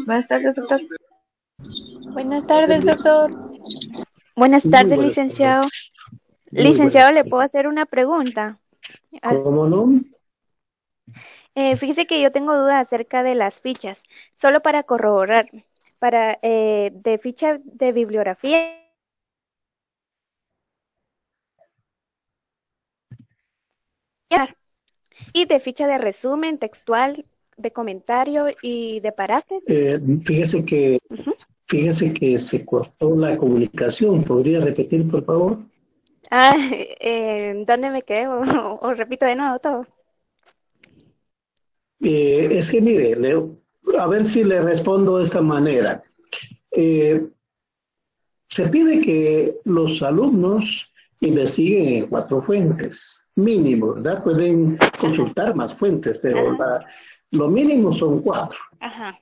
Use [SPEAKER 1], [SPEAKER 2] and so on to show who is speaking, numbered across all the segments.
[SPEAKER 1] Buenas tardes, doctor.
[SPEAKER 2] Buenas tardes, doctor.
[SPEAKER 3] Buenas
[SPEAKER 4] Muy
[SPEAKER 3] tardes,
[SPEAKER 4] buenas tardes.
[SPEAKER 3] licenciado.
[SPEAKER 4] Muy
[SPEAKER 3] Licenciado,
[SPEAKER 4] buenas
[SPEAKER 3] ¿le puedo
[SPEAKER 4] tardes.
[SPEAKER 3] hacer una pregunta? Ah,
[SPEAKER 4] ¿Cómo no?
[SPEAKER 3] Fíjese que yo tengo dudas acerca de las fichas, solo para corroborar, de ficha de bibliografía y de ficha de resumen textual, de comentario y de paráfrasis.
[SPEAKER 4] Eh, fíjese que,
[SPEAKER 3] Ujú.
[SPEAKER 4] fíjese que se cortó la comunicación. ¿Podría repetir, por favor?
[SPEAKER 3] Ah, ¿dónde me quedé? O repito de nuevo todo.
[SPEAKER 4] Es que mire, a ver si le respondo de esta manera. Eh, Se pide que los alumnos investiguen en 4 fuentes, mínimo, ¿verdad? Pueden
[SPEAKER 3] Ajá,
[SPEAKER 4] consultar más fuentes, pero
[SPEAKER 3] ajá,
[SPEAKER 4] lo mínimo son 4.
[SPEAKER 3] ajá.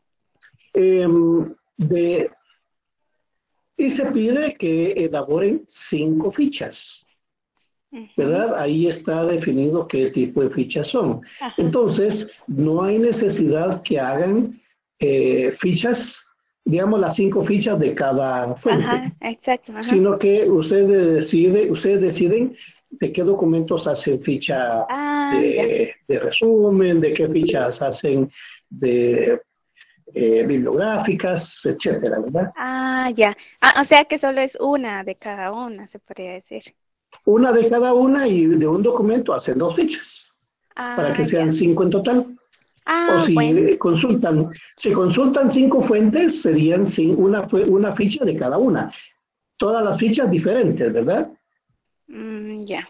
[SPEAKER 4] De Y se pide que elaboren 5 fichas,
[SPEAKER 3] Ujú,
[SPEAKER 4] ¿verdad? Ahí está definido qué tipo de fichas son.
[SPEAKER 3] ajá,
[SPEAKER 4] Entonces, no hay necesidad que hagan fichas, digamos las 5 fichas de cada fuente,
[SPEAKER 3] ajá, exacto, ajá.
[SPEAKER 4] sino que ustedes deciden de qué documentos hacen ficha
[SPEAKER 3] Ah, ya.
[SPEAKER 4] de resumen, de qué fichas hacen de bibliográficas, etcétera, ¿verdad?
[SPEAKER 3] Ah, ya. Ah, o sea que solo es una de cada una, se podría decir.
[SPEAKER 4] Una de cada una y de un documento hacen 2 fichas para
[SPEAKER 3] Ah,
[SPEAKER 4] que
[SPEAKER 3] ya.
[SPEAKER 4] sean 5 en total. O
[SPEAKER 3] Ah, bueno.
[SPEAKER 4] si consultan 5 fuentes, serían una ficha de cada una. Todas las fichas diferentes, ¿verdad?
[SPEAKER 3] Ya.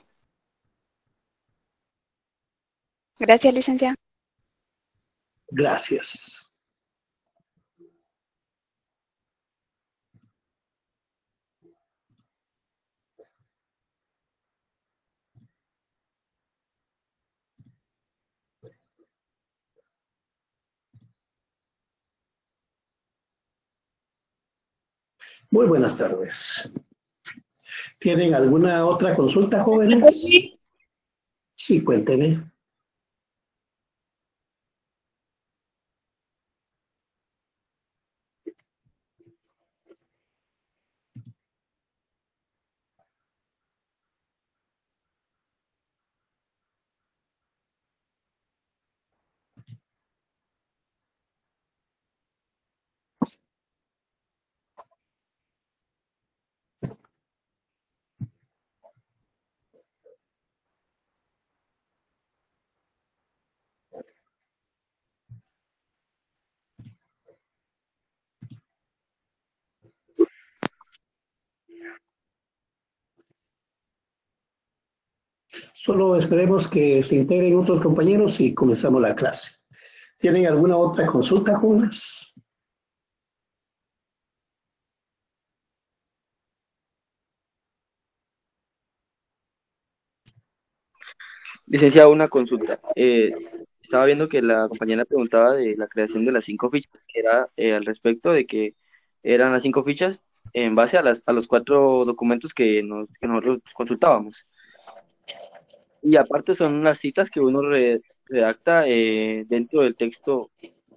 [SPEAKER 3] Gracias, licenciado.
[SPEAKER 4] Gracias. Muy buenas tardes. ¿Tienen alguna otra consulta, jóvenes? Sí, cuéntenme. Solo esperemos que se integren otros compañeros y comenzamos la clase. ¿Tienen alguna otra consulta, jóvenes?
[SPEAKER 5] Licenciado, una consulta. Estaba viendo que la compañera preguntaba de la creación de las 5 fichas, que era al respecto de que eran las 5 fichas en base a los 4 documentos que nosotros consultábamos. Y aparte son las citas que uno redacta dentro del texto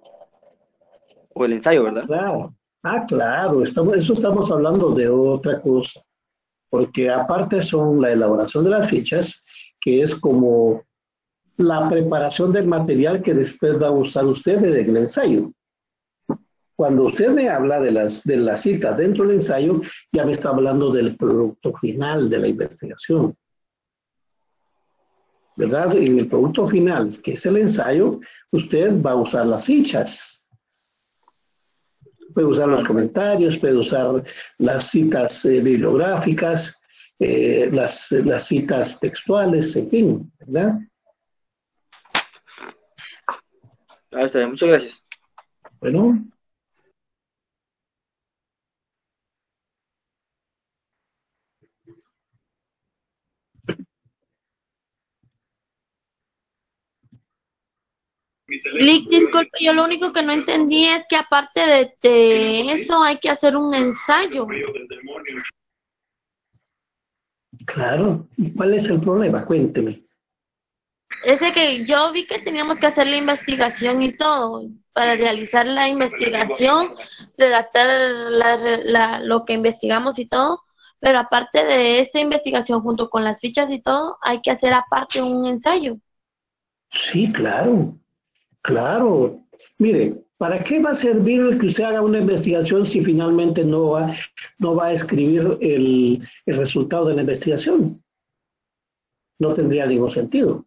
[SPEAKER 5] o el ensayo, ¿verdad?
[SPEAKER 4] Claro. Claro, eso estamos hablando de otra cosa, porque aparte son la elaboración de las fichas, que es como la preparación del material que después va a usar usted en el ensayo. Cuando usted me habla de las citas dentro del ensayo, ya me está hablando del producto final de la investigación, ¿verdad? En el producto final, que es el ensayo, usted va a usar las fichas. Puede usar
[SPEAKER 5] Ah,
[SPEAKER 4] los comentarios, puede usar las citas bibliográficas, las citas textuales, en fin, ¿verdad?
[SPEAKER 5] está bien, muchas gracias.
[SPEAKER 4] Bueno,
[SPEAKER 1] Lick, disculpe, yo lo único que no entendí es que aparte de eso hay que hacer un ensayo.
[SPEAKER 4] claro. ¿Y cuál es el problema? Cuénteme.
[SPEAKER 1] Ese que yo vi que teníamos que hacer la investigación y todo. Para realizar la investigación, redactar lo que investigamos y todo. Pero aparte de esa investigación, junto con las fichas y todo, hay que hacer aparte un ensayo.
[SPEAKER 4] Sí, claro, claro. Mire, ¿para qué va a servir el que usted haga una investigación si finalmente no va a escribir el resultado de la investigación? No tendría ningún sentido.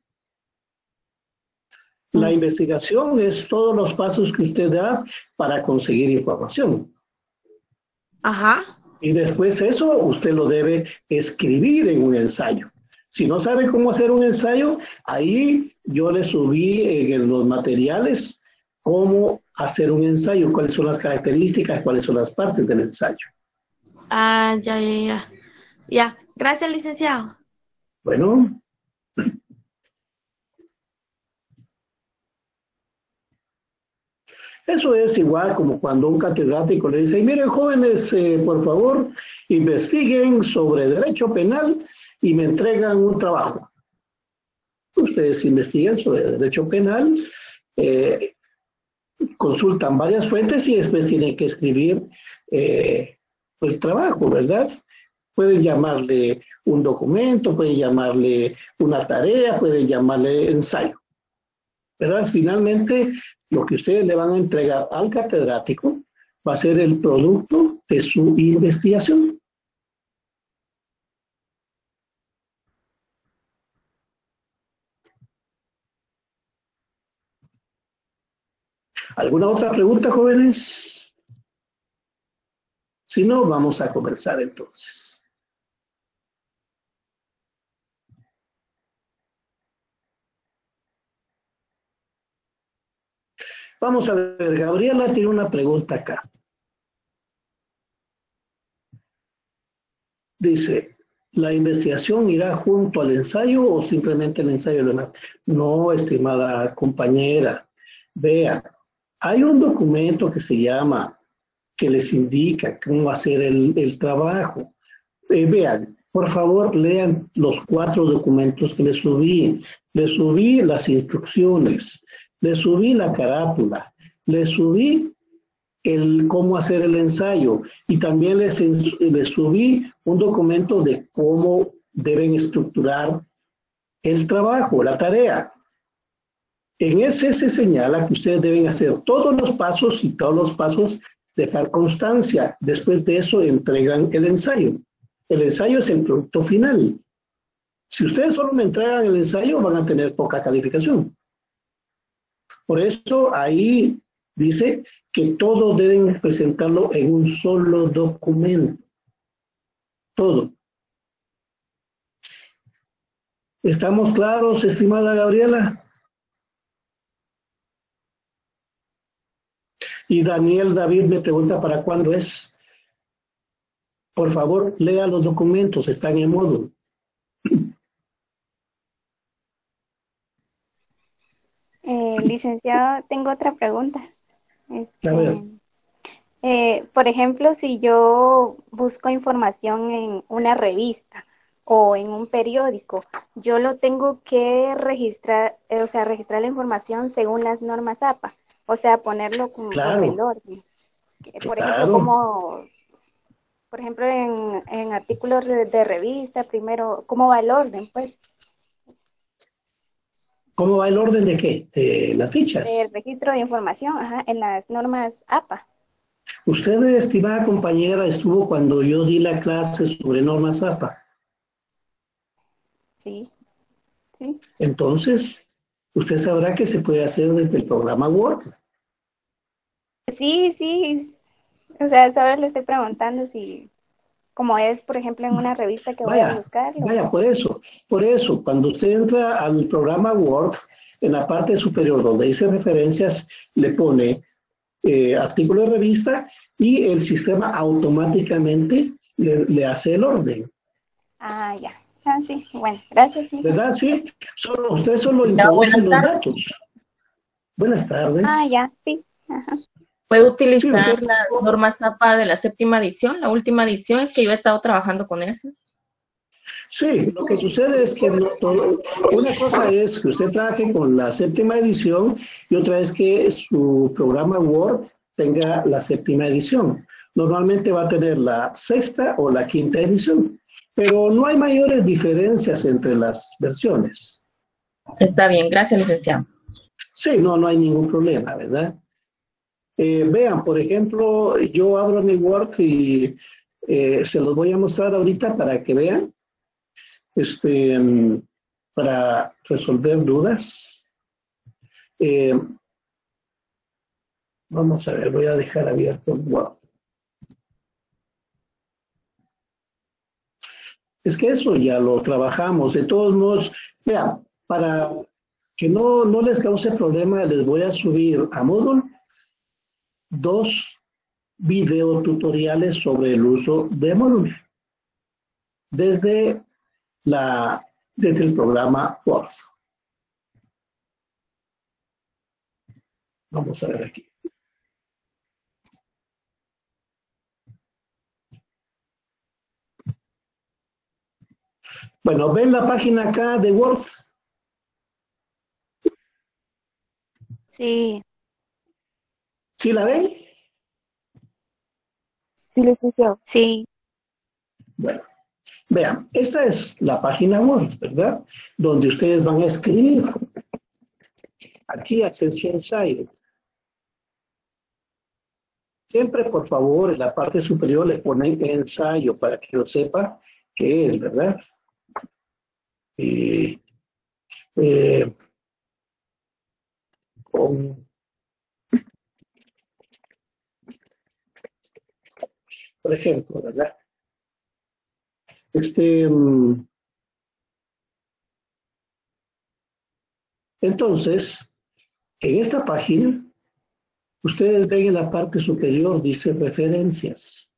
[SPEAKER 4] La investigación es todos los pasos que usted da para conseguir información.
[SPEAKER 1] Ajá.
[SPEAKER 4] Y después eso usted lo debe escribir en un ensayo. Si no sabe cómo hacer un ensayo, ahí yo le subí en los materiales cómo hacer un ensayo, cuáles son las características, cuáles son las partes del ensayo.
[SPEAKER 1] Ah, ya. Ya, gracias, licenciado.
[SPEAKER 4] Bueno, eso es igual como cuando un catedrático le dice, miren jóvenes, por favor, investiguen sobre derecho penal y me entregan un trabajo. Ustedes investigan sobre derecho penal, consultan varias fuentes y después tienen que escribir el trabajo, ¿verdad? Pueden llamarle un documento, pueden llamarle una tarea, pueden llamarle ensayo. ¿Verdad? Finalmente, lo que ustedes le van a entregar al catedrático va a ser el producto de su investigación. ¿Alguna otra pregunta, jóvenes? Si no, vamos a comenzar entonces. Vamos a ver, Gabriela tiene una pregunta acá. Dice, ¿la investigación irá junto al ensayo o simplemente el ensayo lo demás? No, estimada compañera. Vea, hay un documento que se llama, que les indica cómo hacer el trabajo. Vean, por favor, lean los 4 documentos que les subí. Les subí las instrucciones, les subí la carátula, les subí cómo hacer el ensayo y también les subí un documento de cómo deben estructurar el trabajo, la tarea. En ese se señala que ustedes deben hacer todos los pasos y todos los pasos dejar constancia. Después de eso entregan el ensayo. El ensayo es el producto final. Si ustedes solo me entregan el ensayo, van a tener poca calificación. Por eso ahí dice que todos deben presentarlo en un solo documento. Todo. ¿Estamos claros, estimada Gabriela? Y Daniel David me pregunta para cuándo es. Por favor, lea los documentos, están en módulo.
[SPEAKER 3] Licenciado, tengo otra pregunta.
[SPEAKER 4] A ver.
[SPEAKER 3] Por ejemplo, si yo busco información en una revista o en un periódico, yo lo tengo que registrar, registrar la información según las normas APA, o sea, ponerlo como
[SPEAKER 4] Claro.
[SPEAKER 3] el orden. Por
[SPEAKER 4] Claro.
[SPEAKER 3] ejemplo, en artículos de revista, primero, ¿cómo va el orden, pues?
[SPEAKER 4] ¿Cómo va el orden de qué? De las fichas.
[SPEAKER 3] El registro de información, en las normas APA.
[SPEAKER 4] Usted, estimada compañera, estuvo cuando yo di la clase sobre normas APA.
[SPEAKER 3] Sí.
[SPEAKER 4] Entonces, usted sabrá que se puede hacer desde el programa Word.
[SPEAKER 3] Sí. O sea, ahora le estoy preguntando si, como es, por ejemplo, en una revista que voy a buscarlo.
[SPEAKER 4] Vaya, por eso, cuando usted entra al programa Word, en la parte superior donde dice referencias, le pone artículo de revista y el sistema automáticamente le hace el orden.
[SPEAKER 3] Ah, ya. Sí, bueno, gracias.
[SPEAKER 4] ¿Verdad? Sí. Usted solo introduce los datos. Buenas tardes.
[SPEAKER 3] Ah, ya, sí. Ajá.
[SPEAKER 6] ¿Puedo utilizar
[SPEAKER 4] Sí,
[SPEAKER 6] las normas APA de la 7ª edición? La última edición es que yo he estado trabajando con esas.
[SPEAKER 4] Sí, lo que sucede es que una cosa es que usted trabaje con la séptima edición y otra es que su programa Word tenga la séptima edición. Normalmente va a tener la sexta o la quinta edición, pero no hay mayores diferencias entre las versiones.
[SPEAKER 6] Está bien, gracias, licenciado.
[SPEAKER 4] Sí, no hay ningún problema, ¿verdad? Vean, por ejemplo, yo abro mi Word y se los voy a mostrar ahorita para que vean. Para resolver dudas. Vamos a ver, voy a dejar abierto el Word. Es que eso ya lo trabajamos. De todos modos, vean, para que no les cause problema, les voy a subir a Moodle 2 videotutoriales sobre el uso de Moodle desde el programa Word. Vamos a ver aquí. Bueno, ¿ven la página acá de Word?
[SPEAKER 3] Sí,
[SPEAKER 4] ¿Sí la ven?
[SPEAKER 2] Sí, licenciado.
[SPEAKER 3] sí,
[SPEAKER 4] Bueno, vean, esta es la página Word, ¿verdad? Donde ustedes van a escribir. Aquí, Ascension Ensayo. Siempre, por favor, en la parte superior le ponen ensayo para que lo sepa qué es, ¿verdad? Y, eh, con, por ejemplo, ¿verdad? Entonces, en esta página, ustedes ven en la parte superior, dice referencias.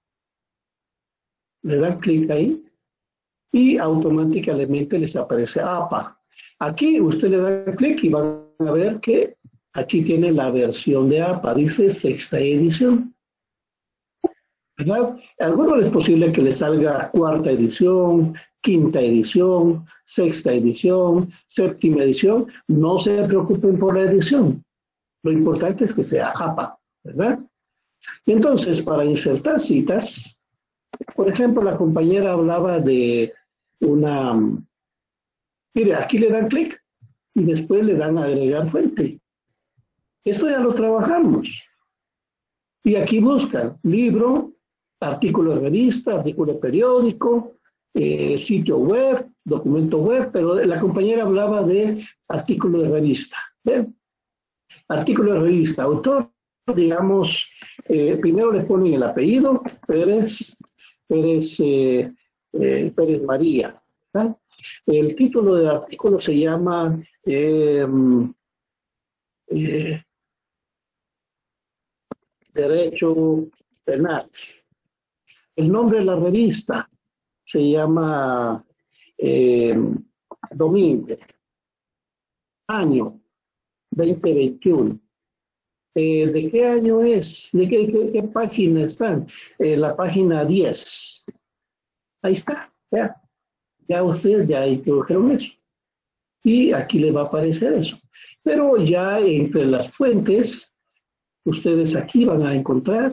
[SPEAKER 4] Le dan clic ahí y automáticamente les aparece APA. Aquí usted le da clic y van a ver que aquí tiene la versión de APA, dice sexta edición. ¿Verdad? A algunos es posible que les salga cuarta edición, quinta edición, sexta edición, séptima edición. No se preocupen por la edición. Lo importante es que sea APA, ¿verdad? Entonces, para insertar citas, por ejemplo, la compañera hablaba de una. Mire, aquí le dan clic y después le dan a agregar fuente. Esto ya lo trabajamos. Y aquí buscan libro, artículo de revista, artículo de periódico, sitio web, documento web, pero la compañera hablaba de artículo de revista. ¿Ven? Artículo de revista, autor, digamos, primero le ponen el apellido, Pérez María. ¿Verdad? El título del artículo se llama Derecho Penal. El nombre de la revista se llama Domínguez. Año 2021. ¿De qué año es? ¿De qué página están? La página 10. Ahí está. Ya ustedes ya introdujeron eso. Y aquí les va a aparecer eso. Pero ya entre las fuentes, ustedes aquí van a encontrar.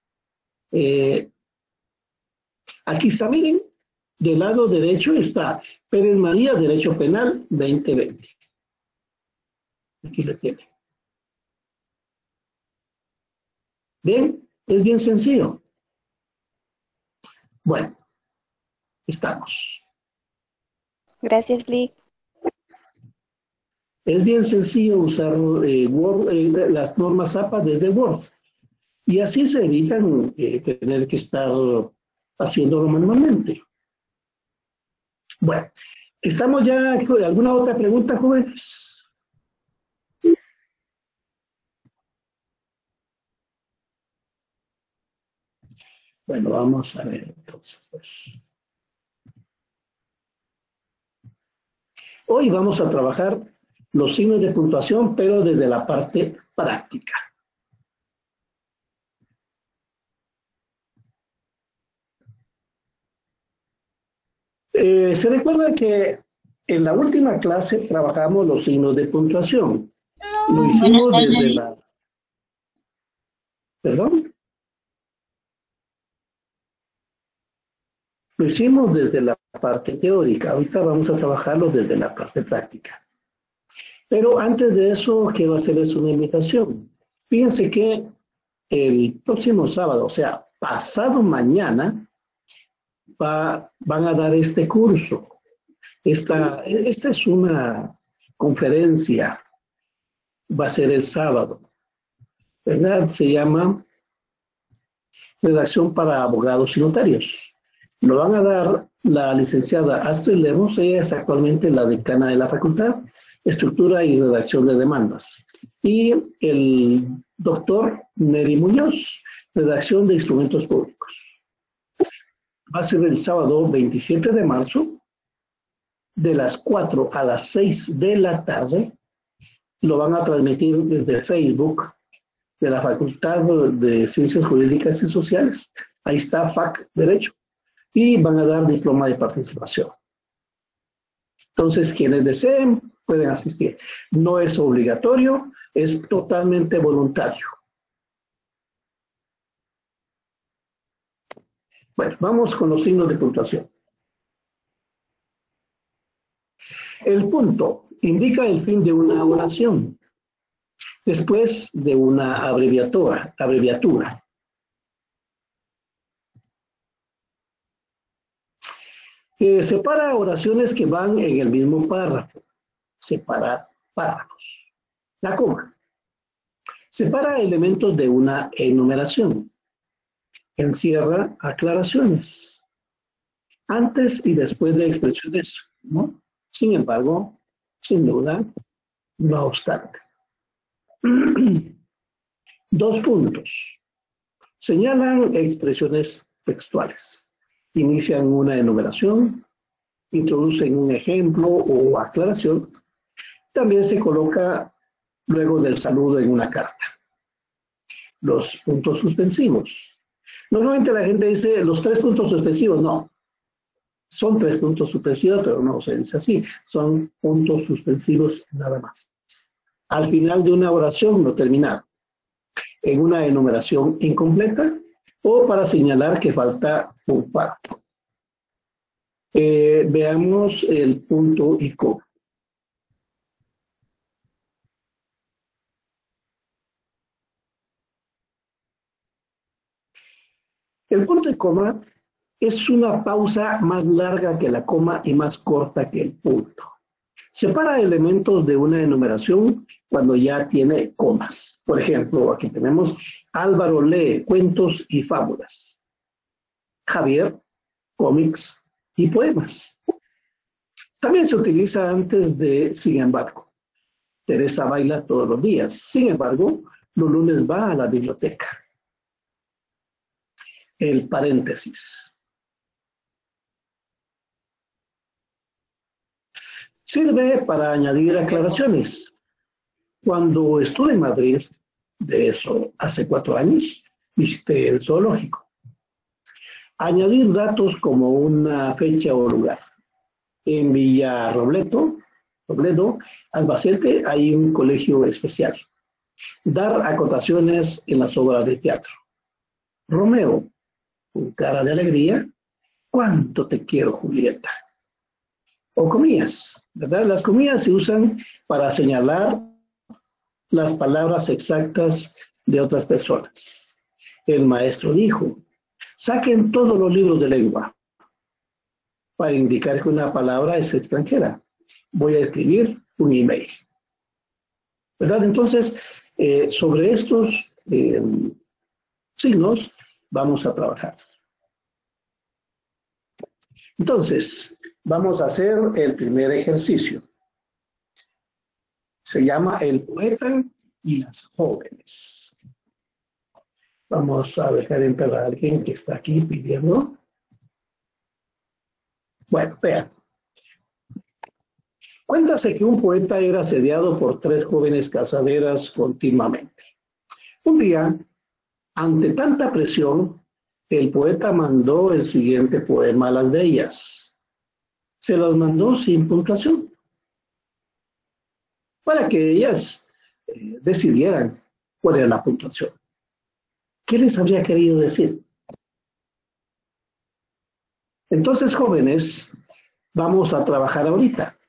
[SPEAKER 4] Aquí está, miren. Del lado derecho está Pérez María, Derecho Penal 2020. Aquí le tiene. ¿Ven? Es bien sencillo. Bueno, estamos.
[SPEAKER 3] gracias, Lick.
[SPEAKER 4] Es bien sencillo usar Word, las normas APA desde Word. Y así se evitan tener que estar haciéndolo manualmente. Bueno, ¿estamos ya? ¿Alguna otra pregunta, jóvenes? Bueno, vamos a ver entonces. Pues. Hoy vamos a trabajar los signos de puntuación, pero desde la parte práctica. Se recuerda que en la última clase trabajamos los signos de puntuación. Lo hicimos desde la... ¿Perdón? Lo hicimos desde la parte teórica. Ahorita vamos a trabajarlo desde la parte práctica. Pero antes de eso, quiero hacerles una invitación. Fíjense que el próximo sábado, o sea, pasado mañana, van a dar este curso. Esta es una conferencia, va a ser el sábado, ¿verdad? Se llama Redacción para Abogados y Notarios. Lo van a dar la licenciada Astrid Lemos, ella es actualmente la decana de la facultad, Estructura y Redacción de Demandas. Y el doctor Neri Muñoz, Redacción de Instrumentos Públicos. Va a ser el sábado 27 de marzo, de las 4 a las 6 de la tarde. Lo van a transmitir desde Facebook de la Facultad de Ciencias Jurídicas y Sociales. Ahí está FAC Derecho. Y van a dar diploma de participación. Entonces, quienes deseen pueden asistir. No es obligatorio, es totalmente voluntario. Bueno, vamos con los signos de puntuación. El punto indica el fin de una oración, después de una abreviatura. Separa oraciones que van en el mismo párrafo. Separa párrafos. La coma. Separa elementos de una enumeración. Encierra aclaraciones. Antes y después de expresiones, ¿no? Sin embargo, sin duda, no obstante. 2 puntos. Señalan expresiones textuales. Inician una enumeración, introducen un ejemplo o aclaración. También se coloca luego del saludo en una carta. Los puntos suspensivos. Normalmente la gente dice los 3 puntos suspensivos. No. Son 3 puntos suspensivos, pero no se dice así. Son puntos suspensivos nada más. Al final de una oración no terminada. En una enumeración incompleta o para señalar que falta un párrafo. Veamos el punto y coma. El punto y coma es una pausa más larga que la coma y más corta que el punto. Separa elementos de una enumeración cuando ya tiene comas. Por ejemplo, aquí tenemos Álvaro lee cuentos y fábulas. Javier, cómics y poemas. También se utiliza antes de sin embargo. Teresa baila todos los días. Sin embargo, los lunes va a la biblioteca. El paréntesis. Sirve para añadir aclaraciones. Cuando estuve en Madrid, de eso hace 4 años, visité el zoológico. Añadir datos como una fecha o lugar. En Villarrobledo, Albacete, hay un colegio especial. Dar acotaciones en las obras de teatro. Romeo, con cara de alegría, ¿cuánto te quiero, Julieta? O comillas, ¿verdad? Las comillas se usan para señalar las palabras exactas de otras personas. El maestro dijo, saquen todos los libros de lengua para indicar que una palabra es extranjera. Voy a escribir un email. ¿Verdad? Entonces, sobre estos signos vamos a trabajar. Entonces, vamos a hacer el primer ejercicio. Se llama El poeta y las jóvenes. Vamos a dejar entrar a alguien que está aquí pidiendo. Bueno, vean. Cuéntase que un poeta era asediado por 3 jóvenes casaderas continuamente. Un día, ante tanta presión, el poeta mandó el siguiente poema a las de ellas. se las mandó sin puntuación para que ellas decidieran cuál era la puntuación. ¿Qué les habría querido decir? Entonces, jóvenes, vamos a trabajar ahorita.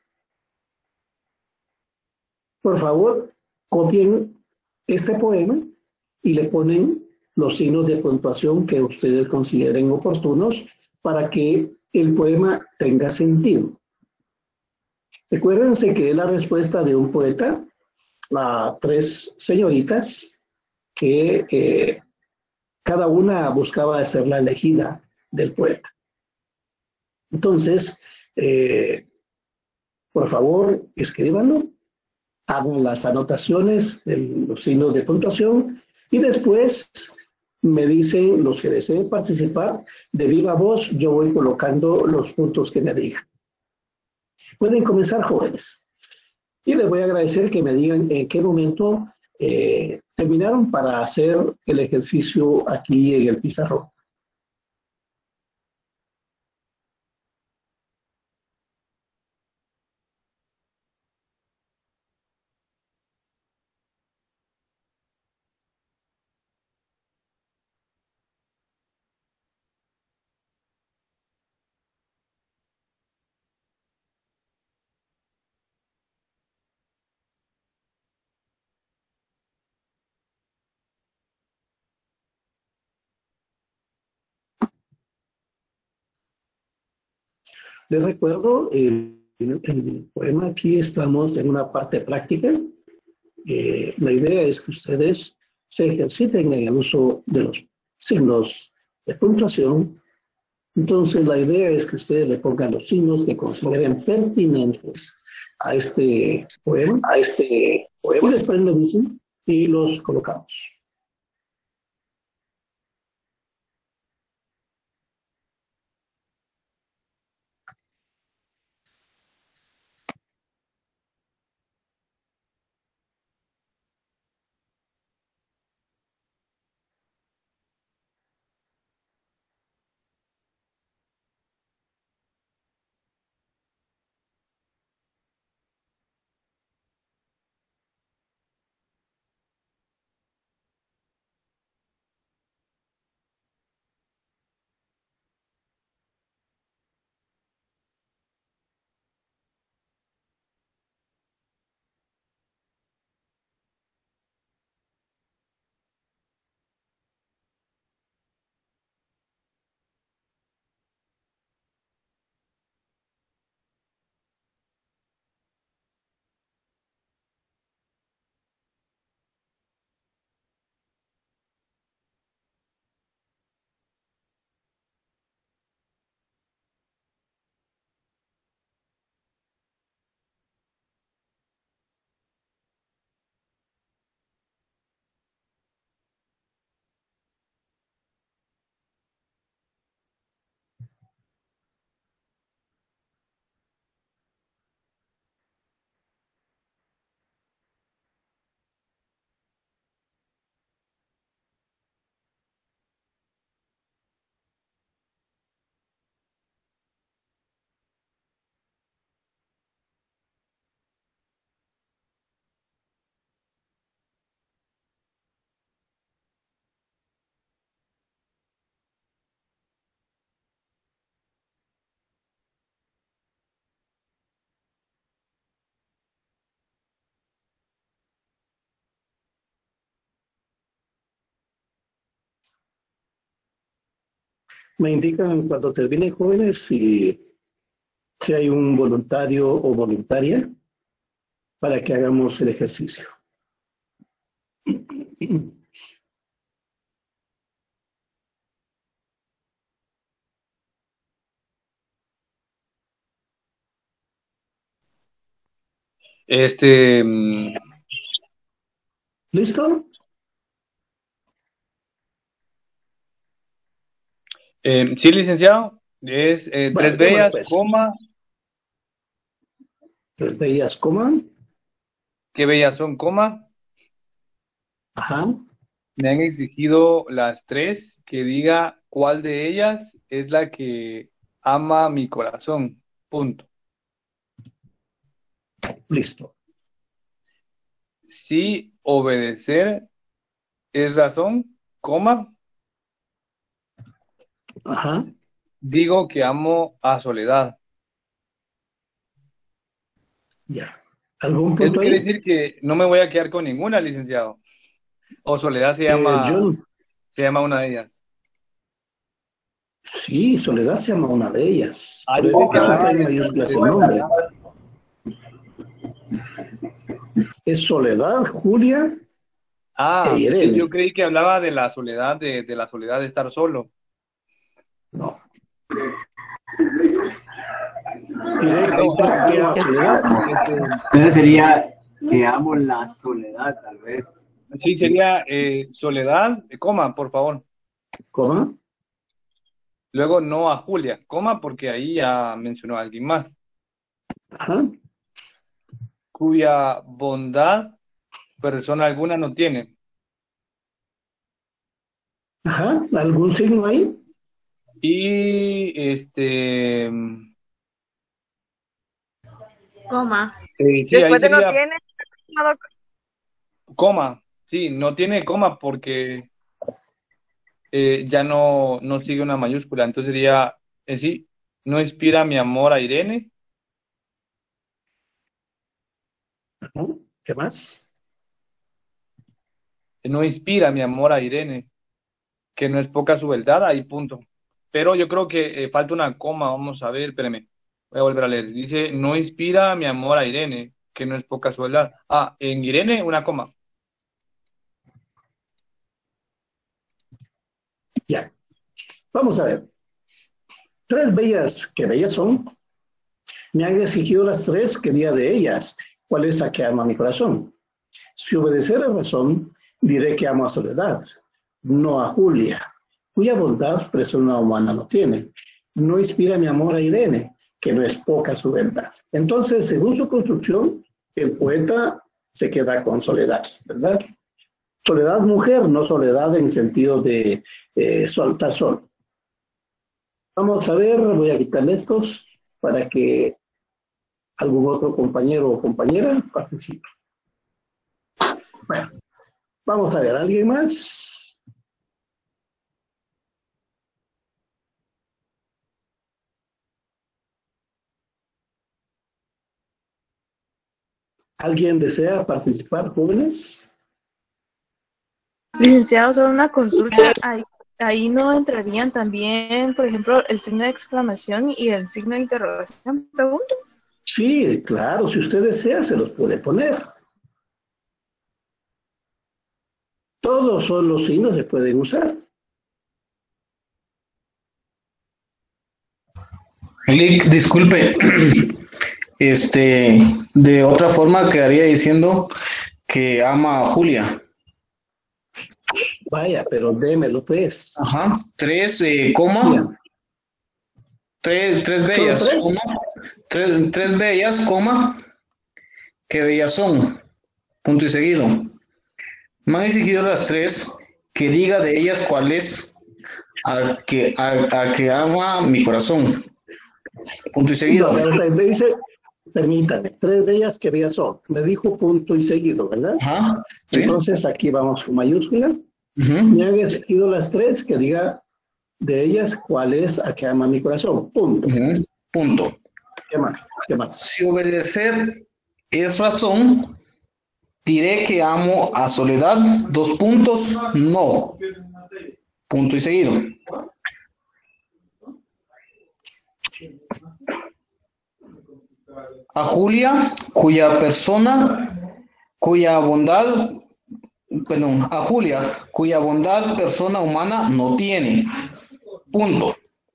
[SPEAKER 4] Por favor, copien este poema y le ponen los signos de puntuación que ustedes consideren oportunos para que el poema tenga sentido. Recuérdense que es la respuesta de un poeta a tres señoritas que cada una buscaba ser la elegida del poeta. Entonces, por favor, escríbanlo, hagan las anotaciones de los signos de puntuación y después me dicen los que deseen participar de viva voz, yo voy colocando los puntos que me digan. Pueden comenzar, jóvenes. Y les voy a agradecer que me digan en qué momento terminaron para hacer el ejercicio aquí en el pizarrón. Les recuerdo, el poema aquí estamos en una parte práctica. La idea es que ustedes se ejerciten en el uso de los signos de puntuación. Entonces, la idea es que ustedes le pongan los signos que consideren pertinentes a este poema, y después lo dicen y los colocamos. Me indican cuando terminen, jóvenes, si hay un voluntario o voluntaria para que hagamos el ejercicio. ¿Listo?
[SPEAKER 7] Sí, licenciado. Es
[SPEAKER 4] Vale,
[SPEAKER 7] tres
[SPEAKER 4] démosle,
[SPEAKER 7] bellas,
[SPEAKER 4] pues.
[SPEAKER 7] coma,
[SPEAKER 4] Tres bellas, coma.
[SPEAKER 7] qué bellas son, coma.
[SPEAKER 4] Ajá.
[SPEAKER 7] Me han exigido las tres que diga cuál de ellas es la que ama mi corazón. Punto.
[SPEAKER 4] Listo.
[SPEAKER 7] Si obedecer es razón, coma,
[SPEAKER 4] Ajá.
[SPEAKER 7] digo que amo a Soledad.
[SPEAKER 4] Ya. ¿Algún
[SPEAKER 7] Eso
[SPEAKER 4] punto
[SPEAKER 7] quiere
[SPEAKER 4] ahí?
[SPEAKER 7] decir que no me voy a quedar con ninguna, licenciado. O Soledad
[SPEAKER 4] Yo,
[SPEAKER 7] se llama una de ellas.
[SPEAKER 4] sí, Soledad se llama una de ellas.
[SPEAKER 7] Ah,
[SPEAKER 4] Por
[SPEAKER 7] dice que
[SPEAKER 4] eso
[SPEAKER 7] hablaba
[SPEAKER 4] trae mayúsculas
[SPEAKER 7] de
[SPEAKER 4] el nombre. Es Soledad, Julia e
[SPEAKER 7] Ah, sí, yo
[SPEAKER 4] Irene.
[SPEAKER 7] creí que hablaba de la soledad, de la soledad de estar solo.
[SPEAKER 4] No. Irene,
[SPEAKER 7] No,
[SPEAKER 4] ¿por qué ama Soledad?
[SPEAKER 8] Entonces sería que amo la soledad, tal vez.
[SPEAKER 7] sí, sería Soledad, coma, por favor.
[SPEAKER 4] ¿Cómo?
[SPEAKER 7] Luego no a Julia, coma, porque ahí ya mencionó a alguien más.
[SPEAKER 4] Ajá.
[SPEAKER 7] Cuya bondad persona alguna no tiene.
[SPEAKER 4] Ajá. ¿Algún signo ahí?
[SPEAKER 7] Y
[SPEAKER 2] Coma.
[SPEAKER 7] sí, ahí
[SPEAKER 9] Después de no
[SPEAKER 7] sería
[SPEAKER 9] tiene, estimado,
[SPEAKER 7] coma. Sí, no tiene coma porque ya no sigue una mayúscula. Entonces sería, sí, no inspira mi amor a Irene.
[SPEAKER 4] Ajá. ¿Qué más?
[SPEAKER 7] No inspira mi amor a Irene, que no es poca su verdad, ahí punto. Pero yo creo que falta una coma, vamos a ver, espérame, voy a volver a leer. Dice, no inspira mi amor a Irene, que no es poca su verdad. Ah, en Irene, una coma.
[SPEAKER 4] Ya. Vamos a ver. Tres bellas, que bellas son. Me han exigido las tres, que día de ellas. ¿Cuál es la que ama mi corazón? Si obedecer a razón, diré que amo a Soledad, no a Julia, cuya bondad persona humana no tiene. No inspira mi amor a Irene, que no es poca su verdad. Entonces, según su construcción, el poeta se queda con Soledad, ¿verdad? Soledad mujer, no soledad en sentido de soltar sol. Vamos a ver, voy a quitarle estos para que algún otro compañero o compañera participe. Bueno, vamos a ver, ¿alguien más? ¿Alguien desea participar, jóvenes?
[SPEAKER 2] Licenciado, solo una consulta. Ahí no entrarían también, por ejemplo, el signo de exclamación y el signo de interrogación. Pregunto.
[SPEAKER 4] Sí, claro, si usted desea, se los puede poner. Todos son los signos que se pueden usar.
[SPEAKER 10] Lick, disculpe, de otra forma quedaría diciendo que ama a Julia.
[SPEAKER 4] Vaya, pero démelo pues.
[SPEAKER 10] Ajá, tres, coma,
[SPEAKER 4] Bien.
[SPEAKER 10] tres
[SPEAKER 4] ¿Solo
[SPEAKER 10] bellas,
[SPEAKER 4] tres?
[SPEAKER 10] coma, tres bellas, coma, que bellas son, punto y seguido. Me han exigido las tres que diga de ellas cuál es a que ama mi corazón, punto y seguido.
[SPEAKER 4] No, pero me dice, permítame, tres de ellas que bellas son. Me dijo punto y seguido, ¿verdad?
[SPEAKER 10] Ajá, sí.
[SPEAKER 4] Entonces aquí vamos con mayúscula.
[SPEAKER 10] Ujú.
[SPEAKER 4] Me han exigido las tres que diga de ellas cuál es a que ama mi corazón. Punto.
[SPEAKER 10] Ujú. Punto.
[SPEAKER 4] ¿Qué más? ¿Qué más?
[SPEAKER 10] Si obedecer es razón, diré que amo a Soledad, dos puntos, no, punto y seguido. A Julia, a Julia, cuya bondad persona humana no tiene, punto.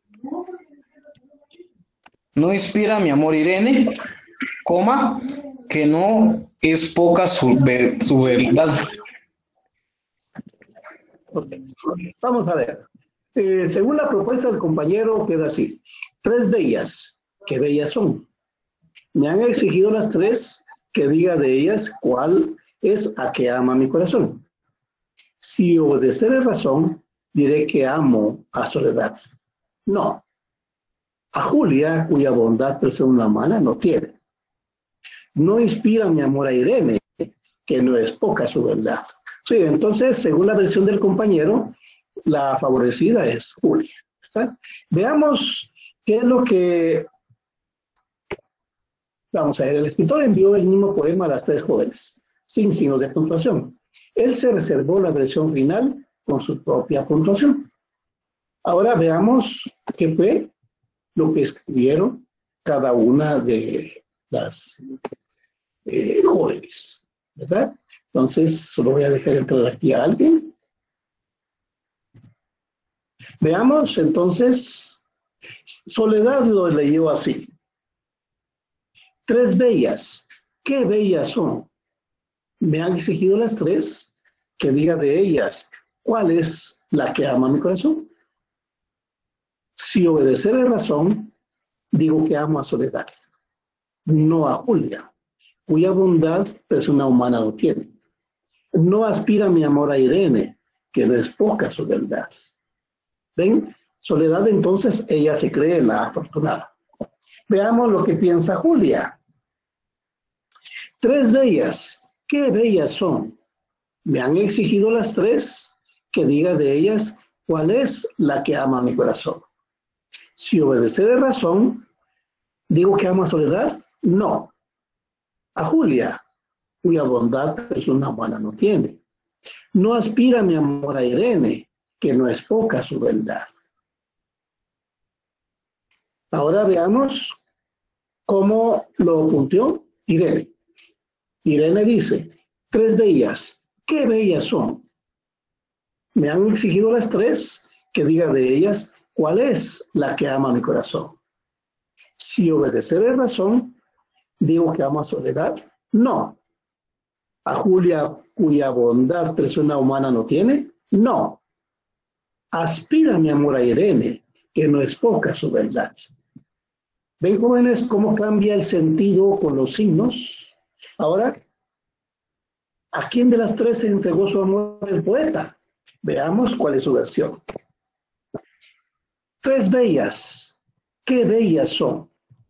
[SPEAKER 10] No inspira mi amor Irene, coma, que no es poca su verdad.
[SPEAKER 4] Okay. Vamos a ver. Según la propuesta del compañero, queda así. Tres bellas. ¿Qué bellas son? Me han exigido las tres que diga de ellas cuál es a que ama mi corazón. Si obedecer es razón, diré que amo a Soledad. No. A Julia, cuya bondad persona humana no tiene. no inspira mi amor a Irene, que no es poca su verdad. Sí, entonces, según la versión del compañero, la favorecida es Julia. ¿Está? Veamos qué es lo que... Vamos a ver, el escritor envió el mismo poema a las tres jóvenes, sin signos de puntuación. Él se reservó la versión final con su propia puntuación. Ahora veamos qué fue lo que escribieron cada una de las jóvenes, ¿verdad? Entonces, solo voy a dejar entrar aquí a alguien. Veamos, entonces, Soledad lo leyó así. Tres bellas. ¿Qué bellas son? Me han exigido las tres que diga de ellas cuál es la que ama mi corazón. Si obedecer la razón, digo que amo a Soledad, no a Julia, cuya bondad persona humana no tiene. No aspira mi amor a Irene, que no es poca su verdad. ¿Ven? Soledad, entonces, ella se cree la afortunada. Veamos lo que piensa Julia. Tres bellas. ¿Qué bellas son? Me han exigido las tres que diga de ellas cuál es la que ama mi corazón. Si obedecer razón, digo que amo a Soledad, no. A Julia, cuya bondad persona humana no tiene. No aspira mi amor a Irene, que no es poca su verdad. Ahora veamos cómo lo punteó Irene. Irene dice, tres bellas. ¿Qué bellas son? Me han exigido las tres que diga de ellas cuál es la que ama mi corazón. Si obedecer razón, digo que amo a Soledad, no. A Julia, cuya bondad persona humana no tiene, no. Aspira mi amor a Irene, que no es poca su verdad. ¿Ven, jóvenes, cómo cambia el sentido con los signos? Ahora, ¿a quién de las tres se entregó su amor el poeta? Veamos cuál es su versión. Tres bellas. ¿Qué bellas son?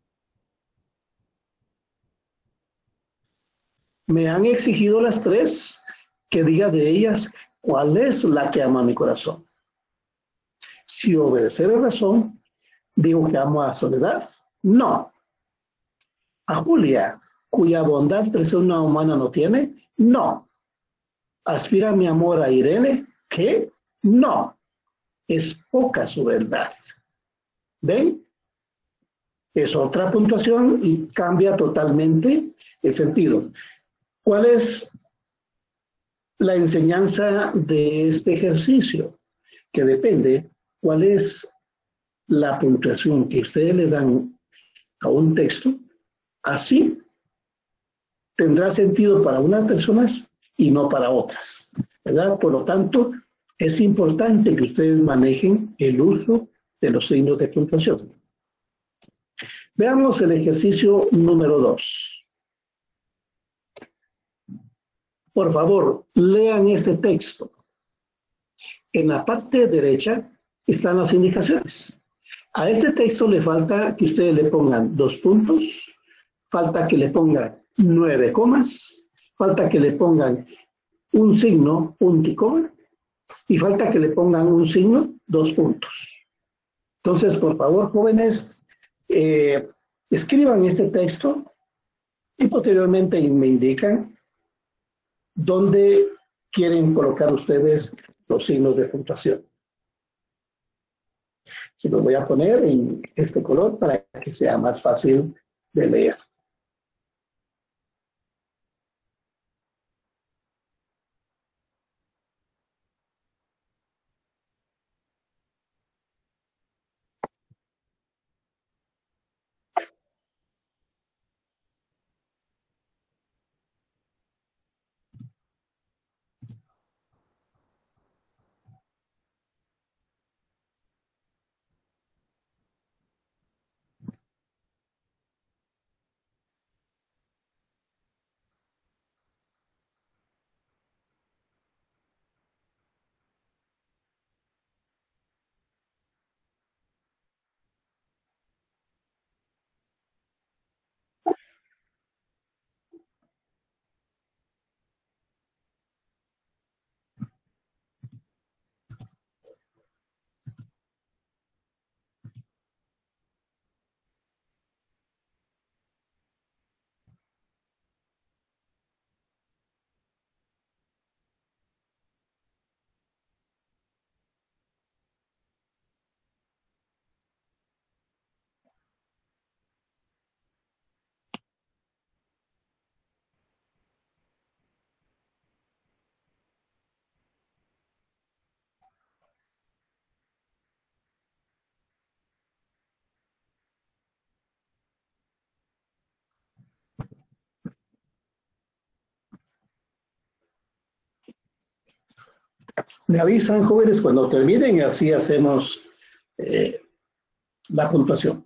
[SPEAKER 4] Me han exigido las tres que diga de ellas cuál es la que ama mi corazón. Si obedecer la razón, digo que amo a Soledad, no. A Julia, cuya bondad persona humana no tiene, no. Aspira mi amor a Irene, ¿qué? No. Es poca su verdad. ¿Ven? Es otra puntuación y cambia totalmente el sentido. ¿Cuál es la enseñanza de este ejercicio? Que depende cuál es la puntuación que ustedes le dan a un texto, así tendrá sentido para unas personas y no para otras, ¿verdad? Por lo tanto, es importante que ustedes manejen el uso de los signos de puntuación. Veamos el ejercicio número 2. Por favor, lean este texto. En la parte derecha están las indicaciones. A este texto le falta que ustedes le pongan 2 puntos, falta que le pongan 9 comas, falta que le pongan un signo, punto y coma, y falta que le pongan un signo, 2 puntos. Entonces, por favor, jóvenes, escriban este texto y posteriormente me indican dónde quieren colocar ustedes los signos de puntuación. Se los voy a poner en este color para que sea más fácil de leer. Me avisan, jóvenes, cuando terminen y así hacemos la puntuación.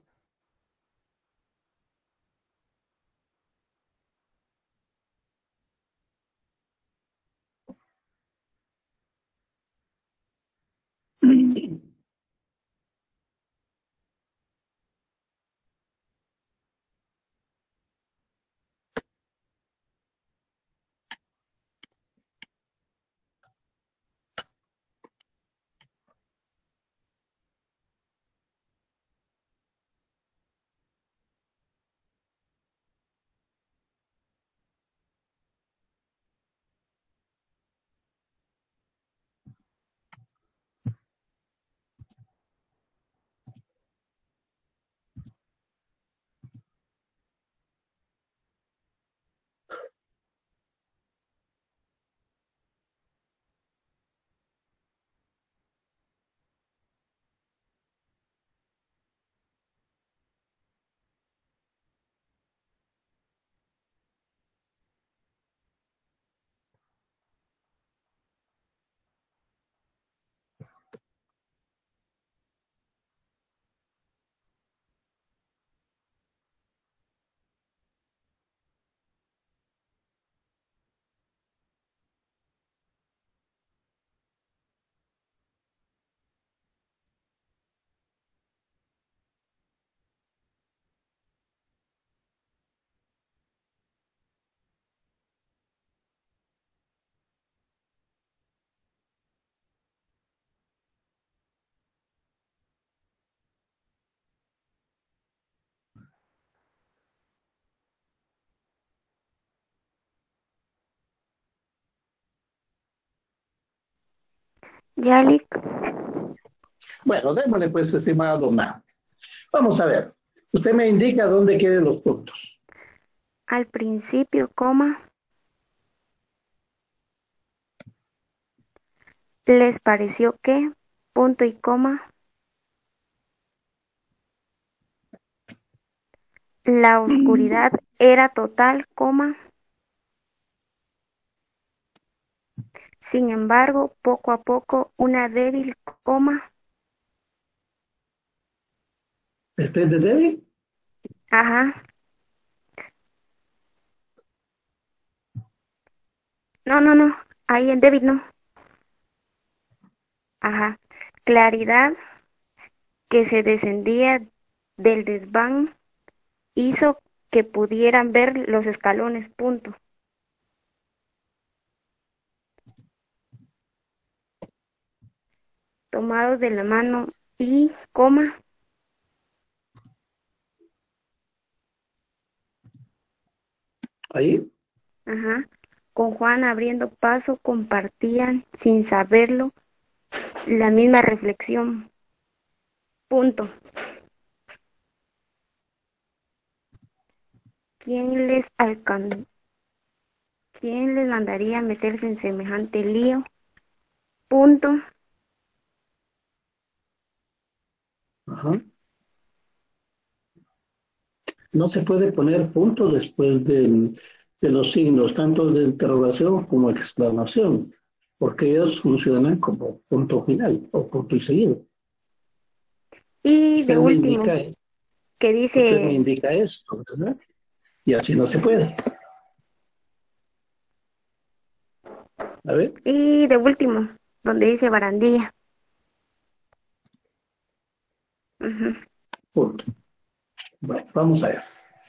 [SPEAKER 3] Yalik,
[SPEAKER 4] Bueno, démosle pues, estimada Donna. Vamos a ver. Usted me indica dónde quieren los puntos.
[SPEAKER 3] al principio, coma, les pareció que, punto y coma, la oscuridad era total, coma, sin embargo, poco a poco, una débil, coma,
[SPEAKER 4] ¿Este de Debbie?
[SPEAKER 3] ajá, no, ahí en débil no, ajá, claridad que se descendía del desván hizo que pudieran ver los escalones, punto. Tomados de la mano y, coma,
[SPEAKER 4] Ahí.
[SPEAKER 3] ajá, con Juan abriendo paso, compartían, sin saberlo, la misma reflexión, punto. ¿Quién les alcan- ¿Quién les mandaría meterse en semejante lío? Punto.
[SPEAKER 4] Ajá. No se puede poner punto después de los signos, tanto de interrogación como exclamación, porque ellos funcionan como punto final o punto y seguido.
[SPEAKER 3] Y de
[SPEAKER 4] Usted me
[SPEAKER 3] último,
[SPEAKER 4] indica,
[SPEAKER 3] que
[SPEAKER 4] usted me
[SPEAKER 3] dice,
[SPEAKER 4] indica esto, ¿verdad? Y así no se puede. A ver,
[SPEAKER 3] y de último, donde dice barandilla. Ujú.
[SPEAKER 4] punto. Bueno, vamos a ver.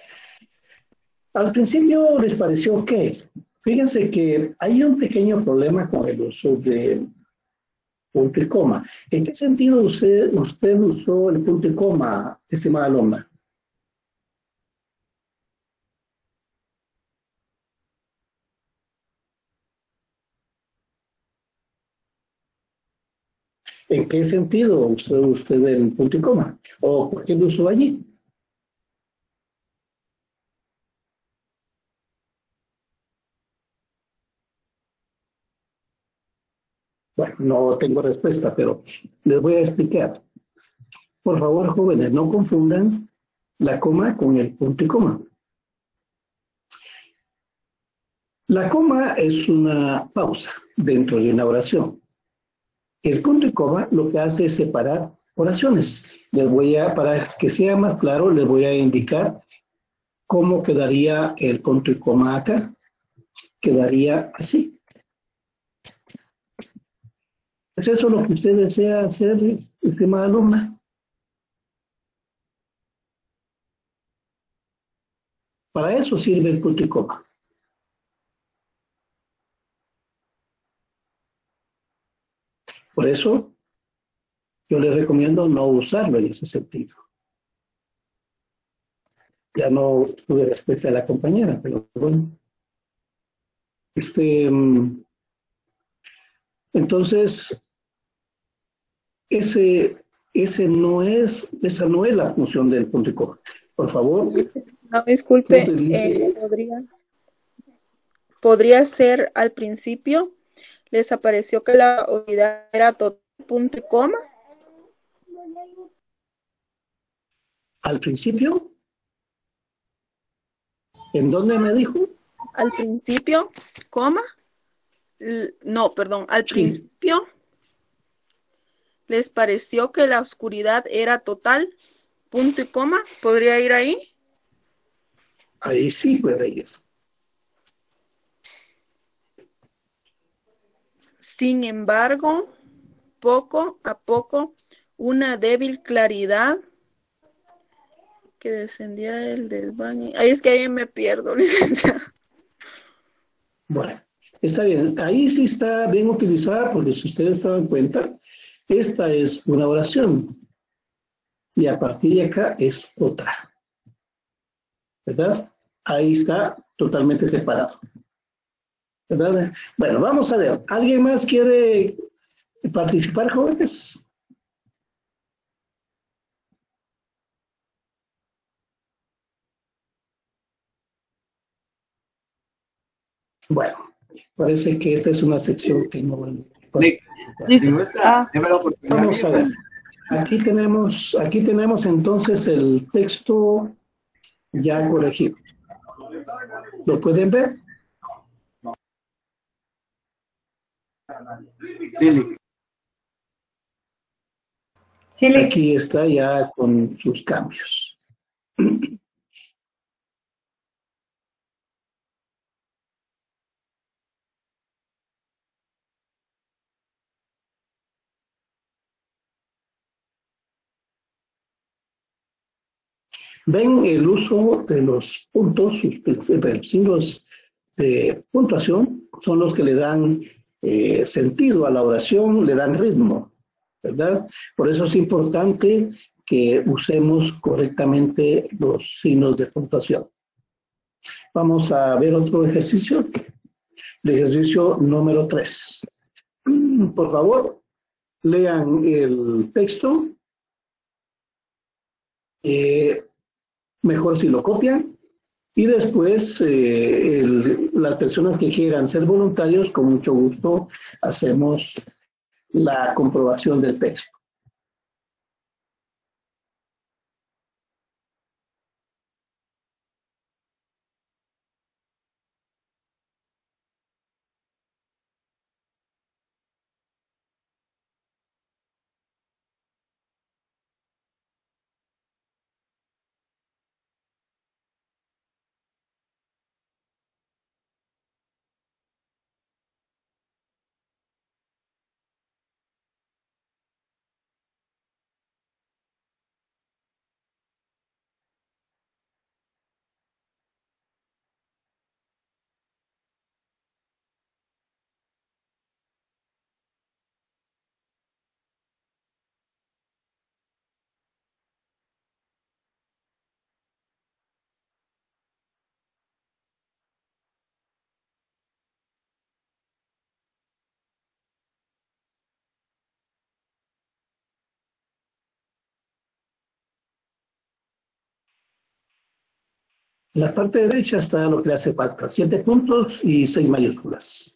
[SPEAKER 4] Al principio les pareció ok. Fíjense que hay un pequeño problema con el uso de punto y coma. ¿En qué sentido usted usó el punto y coma, estimada alumna? ¿En qué sentido usó usted el punto y coma? ¿O por qué lo usó allí? Bueno, no tengo respuesta, pero les voy a explicar. Por favor, jóvenes, no confundan la coma con el punto y coma. La coma es una pausa dentro de una oración. El punto y coma lo que hace es separar oraciones. Para que sea más claro, les voy a indicar cómo quedaría el punto y coma acá. Quedaría así. ¿Es eso lo que usted desea hacer, estimada alumna? Para eso sirve el punto y coma. Por eso, yo les recomiendo no usarlo en ese sentido. Ya no tuve respuesta de la compañera, pero bueno. Entonces, esa no es la función del punto y coma. Por favor,
[SPEAKER 9] No, disculpe,
[SPEAKER 4] utilice.
[SPEAKER 9] podría ser al principio, ¿les apareció que la unidad era total, punto y coma?
[SPEAKER 4] Al principio, ¿en dónde me dijo?
[SPEAKER 9] Al principio, coma. No, perdón, al
[SPEAKER 4] Sí.
[SPEAKER 9] principio, ¿les pareció que la oscuridad era total, punto y coma? ¿Podría ir ahí?
[SPEAKER 4] Ahí sí puede ir.
[SPEAKER 9] Sin embargo, poco a poco, una débil claridad que descendía del desván. Ahí es que ahí me pierdo, licenciada.
[SPEAKER 4] Bueno, está bien. Ahí sí está bien utilizada porque si ustedes se dan cuenta, esta es una oración y a partir de acá es otra. ¿Verdad? Ahí está totalmente separado. ¿Verdad? Bueno, vamos a ver. ¿Alguien más quiere participar, jóvenes? Bueno, parece que esta es una sección que no...
[SPEAKER 8] Nick, si muestra, déme la oportunidad.
[SPEAKER 4] Vamos a ver. Aquí tenemos entonces el texto ya corregido. ¿Lo pueden ver?
[SPEAKER 8] Sí, Nick.
[SPEAKER 4] Aquí está ya con sus cambios. Ven el uso de los puntos, los signos de puntuación, son los que le dan sentido a la oración, le dan ritmo, ¿verdad? Por eso es importante que usemos correctamente los signos de puntuación. Vamos a ver otro ejercicio, el ejercicio número 3. Por favor, lean el texto. Mejor si lo copian. Y después, las personas que quieran ser voluntarios, con mucho gusto hacemos la comprobación del texto. En la parte derecha está lo que le hace falta, 7 puntos y 6 mayúsculas.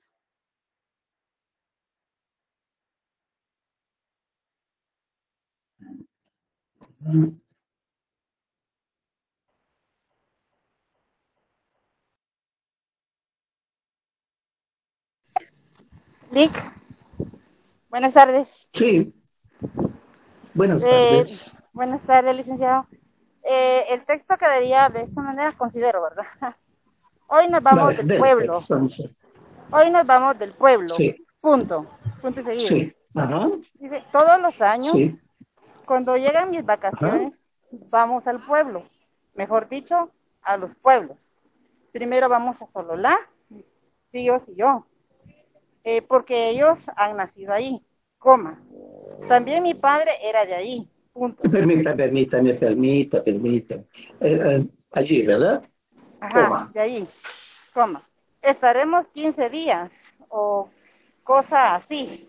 [SPEAKER 3] Nick,
[SPEAKER 11] Buenas tardes.
[SPEAKER 4] Sí, buenas
[SPEAKER 11] Eh,
[SPEAKER 4] tardes.
[SPEAKER 11] buenas tardes, licenciado. El texto quedaría de esta manera, considero, ¿verdad? Hoy nos vamos del
[SPEAKER 4] Del
[SPEAKER 11] pueblo.
[SPEAKER 4] texto, vamos a ver.
[SPEAKER 11] Hoy nos vamos del pueblo.
[SPEAKER 4] Sí,
[SPEAKER 11] Punto. Punto y seguido.
[SPEAKER 4] sí, ajá,
[SPEAKER 11] Dice, todos los años,
[SPEAKER 4] sí,
[SPEAKER 11] cuando llegan mis
[SPEAKER 4] ajá.
[SPEAKER 11] vacaciones, vamos al pueblo. Mejor dicho, a los pueblos. Primero vamos a Sololá, mis tíos y yo, porque ellos han nacido ahí, coma. También mi padre era de ahí, punto.
[SPEAKER 4] Permítame. Allí, ¿verdad?
[SPEAKER 11] Ajá,
[SPEAKER 4] Coma.
[SPEAKER 11] de ahí, coma. Estaremos 15 días o cosa así,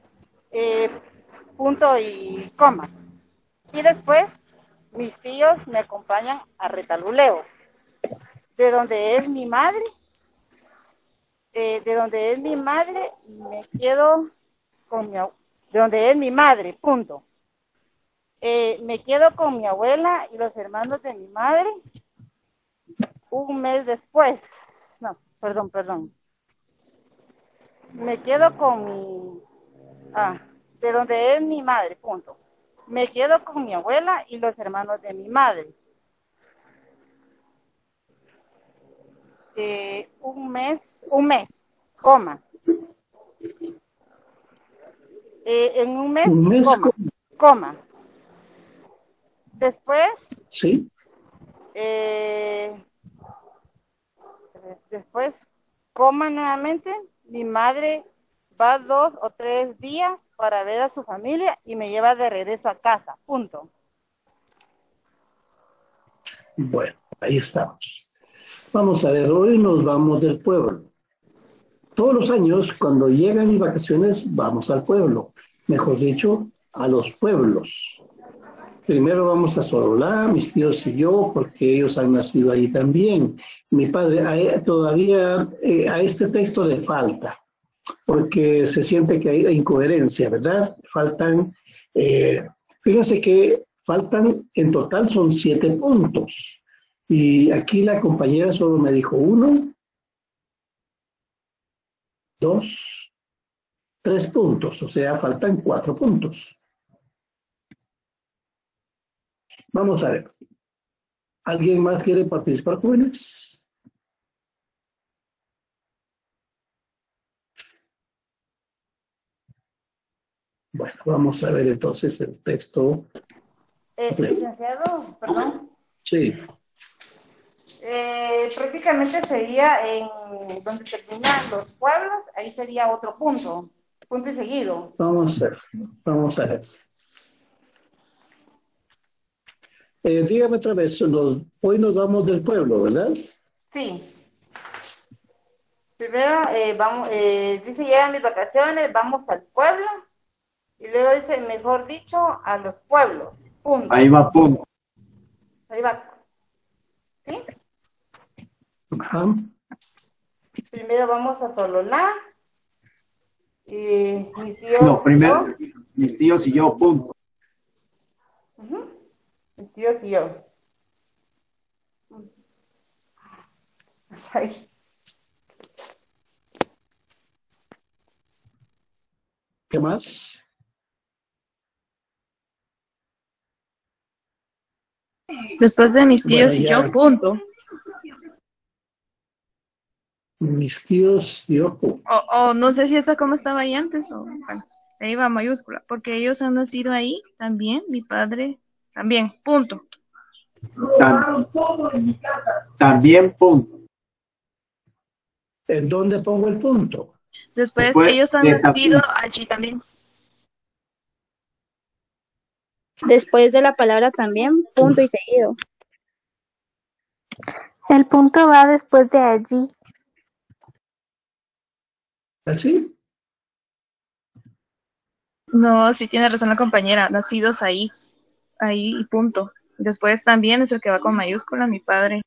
[SPEAKER 11] punto y coma. Y después mis tíos me acompañan a Retaluleo, de donde es mi madre, me quedo con de donde es mi madre, punto. Me quedo con mi abuela y los hermanos de mi madre un mes después. No, perdón. Me quedo con de donde es mi madre, punto. Me quedo con mi abuela y los hermanos de mi madre. Un mes, coma. En un mes,
[SPEAKER 4] Un mes,
[SPEAKER 11] coma. Después,
[SPEAKER 4] sí,
[SPEAKER 11] después, coma nuevamente, mi madre va 2 o 3 días para ver a su familia y me lleva de regreso a casa, punto.
[SPEAKER 4] bueno, ahí estamos. Vamos a ver, hoy nos vamos del pueblo. Todos los años, cuando llegan mis vacaciones, vamos al pueblo. Mejor dicho, a los pueblos. Primero vamos a Sololá, mis tíos y yo, porque ellos han nacido ahí también. Mi padre, todavía a este texto le falta, porque se siente que hay incoherencia, ¿verdad? Fíjense que faltan, en total son 7 puntos. Y aquí la compañera solo me dijo 1, 2, 3 puntos, o sea, faltan 4 puntos. Vamos a ver. ¿Alguien más quiere participar, jóvenes? Bueno, vamos a ver entonces el texto.
[SPEAKER 11] Licenciado, perdón.
[SPEAKER 4] Sí.
[SPEAKER 11] Prácticamente sería en donde terminan los pueblos, ahí sería otro punto y seguido.
[SPEAKER 4] Vamos a ver. Dígame otra vez, hoy nos vamos del pueblo, ¿verdad?
[SPEAKER 11] Sí. Primero, dice, llegan mis vacaciones, vamos al pueblo, y luego dice, mejor dicho, a los pueblos, punto.
[SPEAKER 8] Ahí va, punto.
[SPEAKER 11] Ahí va. ¿Sí?
[SPEAKER 4] Ajá.
[SPEAKER 11] Primero vamos a Sololá, y mis tíos
[SPEAKER 8] No, primero,
[SPEAKER 11] y yo.
[SPEAKER 8] mis tíos y yo, punto.
[SPEAKER 11] Mis tíos y yo. Ay.
[SPEAKER 4] ¿Qué más?
[SPEAKER 2] Después de mis tíos
[SPEAKER 4] Bueno,
[SPEAKER 2] y
[SPEAKER 4] ya.
[SPEAKER 2] yo, punto.
[SPEAKER 4] Mis tíos y yo.
[SPEAKER 2] O no sé si esa coma estaba ahí antes o bueno, ahí va mayúscula, porque ellos han nacido ahí también, mi padre también, punto.
[SPEAKER 8] También, punto.
[SPEAKER 4] ¿En dónde pongo el punto?
[SPEAKER 2] Después ellos han nacido allí también.
[SPEAKER 3] Después de la palabra también, punto y seguido. El punto va después de allí.
[SPEAKER 4] ¿Así?
[SPEAKER 2] No, sí tiene razón la compañera, nacidos ahí y punto. Después también es el que va con mayúscula, mi padre.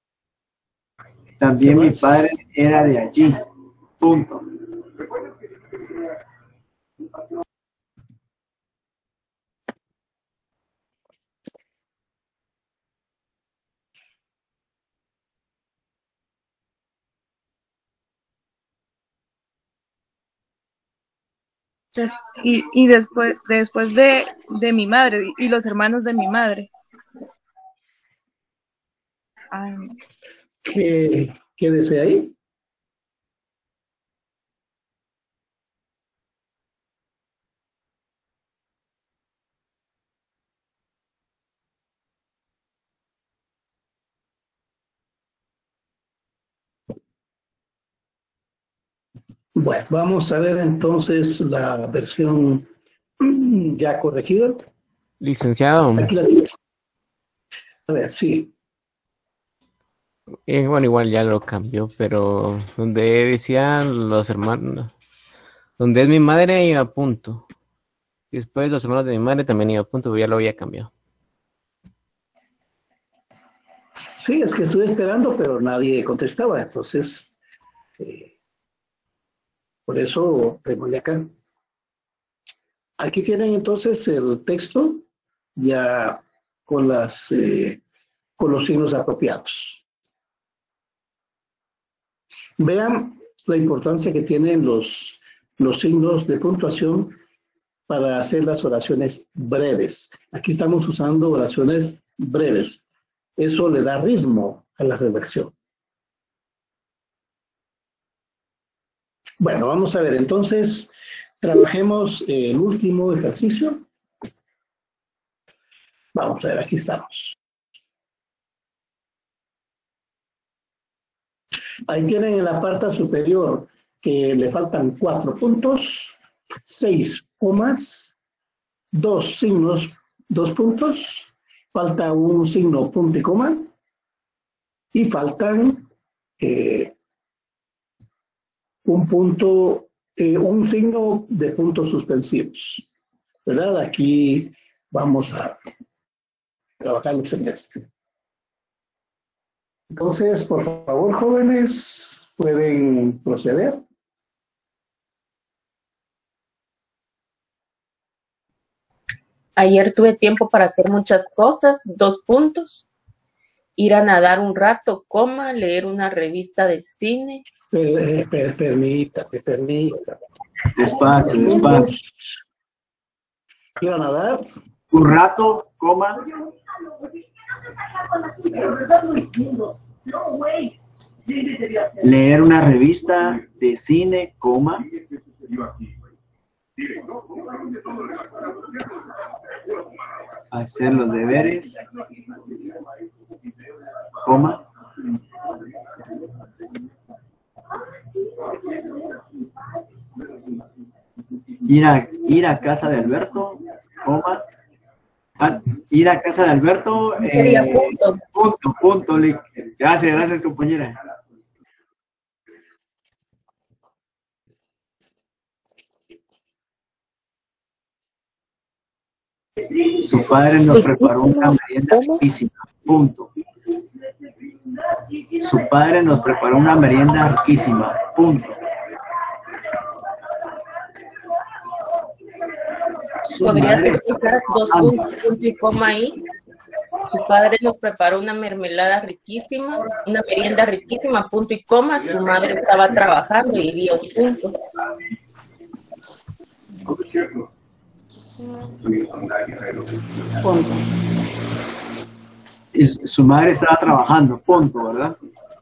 [SPEAKER 8] También mi padre era de allí, punto.
[SPEAKER 2] Y después de mi madre y los hermanos de mi madre. Ay,
[SPEAKER 4] ¿Qué desea ahí? Bueno, vamos a ver entonces la versión ya corregida.
[SPEAKER 12] Licenciado,
[SPEAKER 4] Aquí la tengo. A ver, sí.
[SPEAKER 12] bueno, igual ya lo cambió, pero donde decían los hermanos, donde es mi madre iba a punto. Y después los hermanos de mi madre también iba a punto, pero ya lo había cambiado.
[SPEAKER 4] Sí, es que estuve esperando, pero nadie contestaba, entonces, por eso démosle acá. Aquí tienen entonces el texto ya con con los signos apropiados. Vean la importancia que tienen los signos de puntuación para hacer las oraciones breves. Aquí estamos usando oraciones breves. Eso le da ritmo a la redacción. Bueno, vamos a ver, entonces, trabajemos el último ejercicio. Vamos a ver, aquí estamos. Ahí tienen en la parte superior que le faltan 4 puntos, 6 comas, 2 signos, 2 puntos, falta un signo punto y coma, y faltan un signo de puntos suspensivos. ¿Verdad? Aquí vamos a trabajarlos en este. Entonces, por favor, jóvenes, pueden proceder.
[SPEAKER 6] Ayer tuve tiempo para hacer muchas cosas, 2 puntos. Ir a nadar un rato, coma, leer una revista de cine.
[SPEAKER 4] Permítame.
[SPEAKER 8] Despacio, despacio.
[SPEAKER 4] Ir a nadar.
[SPEAKER 8] Un rato, coma. Leer una revista de cine, coma. Hacer los deberes, coma. Ir a casa de Alberto, coma. Ir a casa de Alberto.
[SPEAKER 6] Sería punto.
[SPEAKER 8] Punto. Gracias, compañera. Su padre nos preparó una merienda riquísima. Punto. Su padre nos preparó una merienda riquísima. Punto.
[SPEAKER 6] Podría ser quizás 2 puntos, punto y coma ahí. Su padre nos preparó una mermelada riquísima, una merienda riquísima, punto y coma. Su madre estaba trabajando y iría un punto.
[SPEAKER 11] Punto.
[SPEAKER 8] Su madre estaba trabajando, punto, ¿verdad?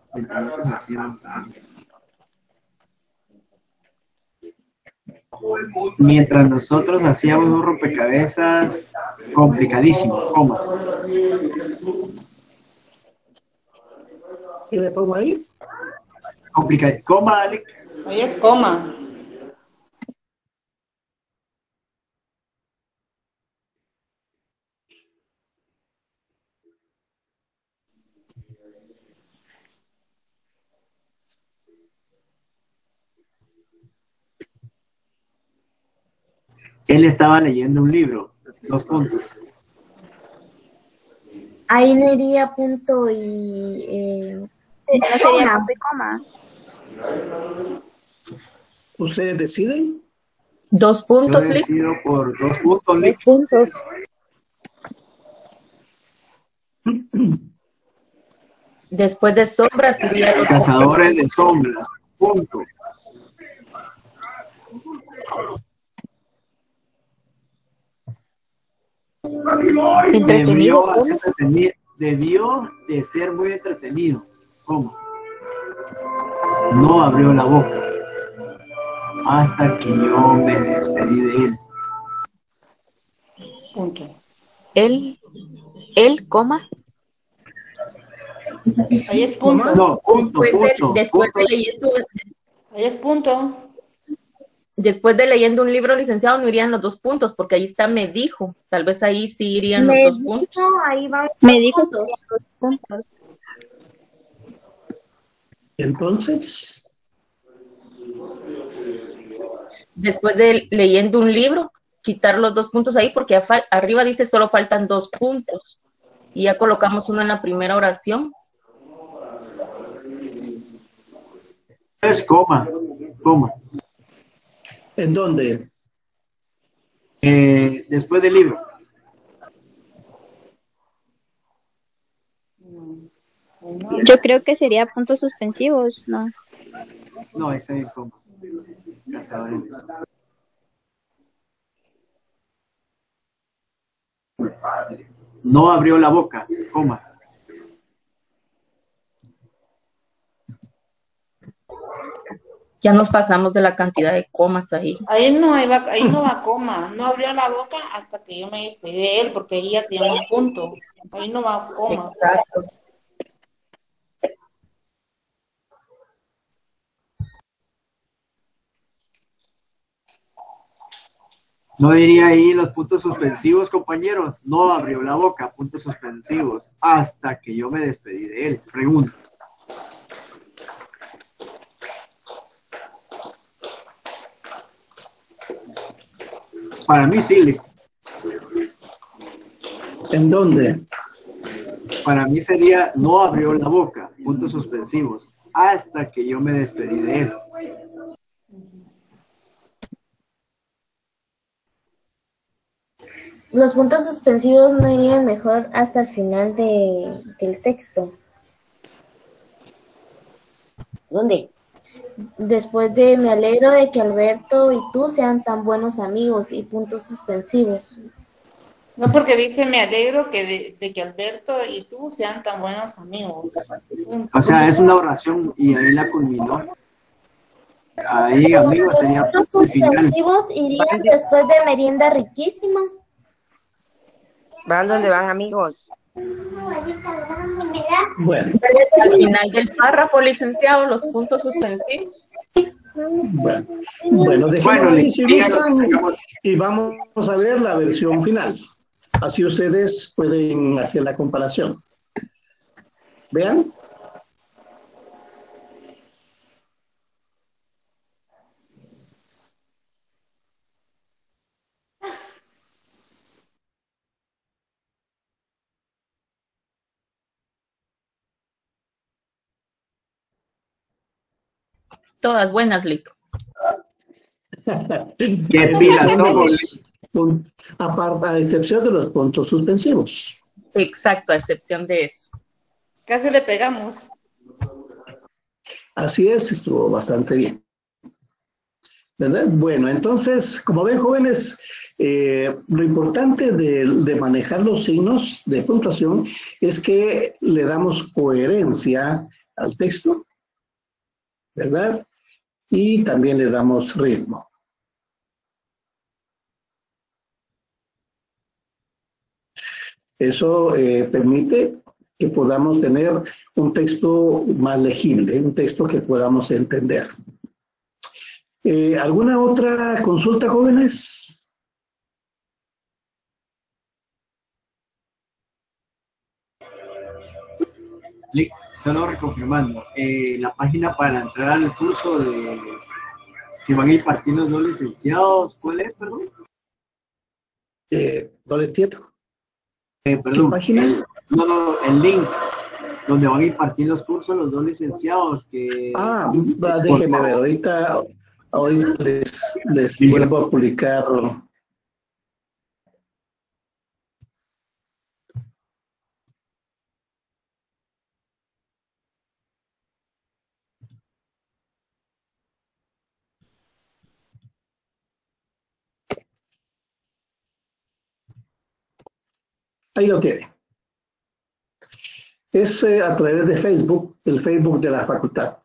[SPEAKER 8] Mientras nosotros hacíamos un rompecabezas complicadísimo, coma.
[SPEAKER 4] ¿Qué le pongo ahí?
[SPEAKER 8] Coma, Alec.
[SPEAKER 11] Ahí es coma.
[SPEAKER 8] Él estaba leyendo un libro. 2 puntos.
[SPEAKER 13] Ahí no iría punto y...
[SPEAKER 3] no sería punto y coma.
[SPEAKER 4] ¿Ustedes deciden?
[SPEAKER 6] 2
[SPEAKER 8] Yo
[SPEAKER 6] puntos, Lick.
[SPEAKER 8] decido por 2 puntos, Lick.
[SPEAKER 13] puntos.
[SPEAKER 6] Después de sombras iría los
[SPEAKER 8] Cazadores de sombras. Punto.
[SPEAKER 13] Entretenido, ¿cómo?
[SPEAKER 8] Debió de ser muy entretenido. ¿Cómo? No abrió la boca hasta que yo me despedí de él.
[SPEAKER 11] Punto.
[SPEAKER 13] Él, coma.
[SPEAKER 11] Ahí es punto.
[SPEAKER 8] No, punto,
[SPEAKER 6] después
[SPEAKER 8] punto.
[SPEAKER 11] Ahí es punto.
[SPEAKER 6] Después de leyendo un libro, licenciado, no irían los 2 puntos, porque ahí está me dijo. Tal vez ahí sí irían los 2 puntos.
[SPEAKER 13] Ahí van
[SPEAKER 3] Me dijo
[SPEAKER 13] puntos.
[SPEAKER 3] puntos.
[SPEAKER 4] Entonces,
[SPEAKER 6] Después de leyendo un libro, quitar los 2 puntos ahí, porque arriba dice solo faltan 2 puntos. Y ya colocamos uno en la primera oración.
[SPEAKER 8] Es coma.
[SPEAKER 4] ¿en dónde?
[SPEAKER 8] Después del libro.
[SPEAKER 3] Yo creo que sería puntos suspensivos, ¿no?
[SPEAKER 8] No, está en coma. Cazadores de sombras. No abrió la boca, coma.
[SPEAKER 6] Ya nos pasamos de la cantidad de comas ahí.
[SPEAKER 11] Ahí no va coma. No abrió la boca hasta que yo me despedí de él, porque ahí ya teníamos punto. Ahí no va coma.
[SPEAKER 6] Exacto.
[SPEAKER 8] No diría ahí los puntos suspensivos, compañeros. No abrió la boca, puntos suspensivos, hasta que yo me despedí de él. Pregunta. Para mí sí, Lick.
[SPEAKER 4] ¿En dónde?
[SPEAKER 8] Para mí sería no abrió la boca, puntos suspensivos, hasta que yo me despedí de él.
[SPEAKER 13] Los puntos suspensivos no irían mejor hasta el final del texto.
[SPEAKER 14] ¿Dónde?
[SPEAKER 13] Después de me alegro de que Alberto y tú sean tan buenos amigos y puntos suspensivos.
[SPEAKER 11] No, porque dice me alegro de que Alberto y tú sean tan buenos amigos.
[SPEAKER 8] O sea, es una oración y ahí la culminó. Ahí, amigos, sería
[SPEAKER 13] Los
[SPEAKER 8] punto
[SPEAKER 13] puntos
[SPEAKER 8] final.
[SPEAKER 13] suspensivos irían después de merienda riquísima.
[SPEAKER 14] ¿Van dónde van, amigos?
[SPEAKER 4] Bueno,
[SPEAKER 6] Al final del párrafo, licenciado, los puntos suspensivos.
[SPEAKER 4] bueno, dejémoslo ahí, si
[SPEAKER 8] díganos,
[SPEAKER 4] gustan,
[SPEAKER 8] digamos.
[SPEAKER 4] y vamos a ver la versión final. Así ustedes pueden hacer la comparación. Vean.
[SPEAKER 6] Todas buenas, Lick.
[SPEAKER 8] Qué pilas somos.
[SPEAKER 4] A excepción de los puntos suspensivos.
[SPEAKER 6] Exacto, a excepción de eso.
[SPEAKER 11] Casi le pegamos.
[SPEAKER 4] Así es, estuvo bastante bien. ¿Verdad? Bueno, entonces, como ven, jóvenes, lo importante de manejar los signos de puntuación es que le damos coherencia al texto, ¿verdad? Y también le damos ritmo. Eso permite que podamos tener un texto más legible, un texto que podamos entender. ¿Alguna otra consulta, jóvenes?
[SPEAKER 8] Lick, solo reconfirmando, la página para entrar al curso que van a impartir los dos licenciados, ¿cuál es, perdón?
[SPEAKER 4] No le entiendo.
[SPEAKER 8] Perdón,
[SPEAKER 4] ¿Qué página?
[SPEAKER 8] No, el link donde van a impartir los cursos los dos licenciados que...
[SPEAKER 4] Déjeme ver, Hoy les vuelvo a publicar. Ahí lo tiene. Es a través de Facebook, el Facebook de la facultad.